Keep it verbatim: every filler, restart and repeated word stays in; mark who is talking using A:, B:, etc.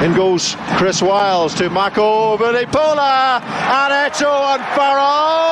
A: In goes Chris Wiles to Mako Vunipola, and it's Owen Farrel.